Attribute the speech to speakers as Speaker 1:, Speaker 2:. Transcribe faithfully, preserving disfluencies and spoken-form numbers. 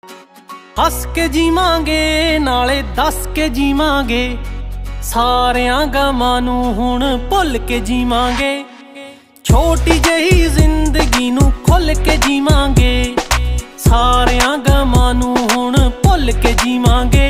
Speaker 1: हस के जीवांगे नाले दस के जीवांगे, सारियां गमां नूं हुण भुल के जीवांगे। छोटी जही जिंदगी नूं खुल के जीवांगे, सारियां गमां नूं हुण भुल के जीवांगे।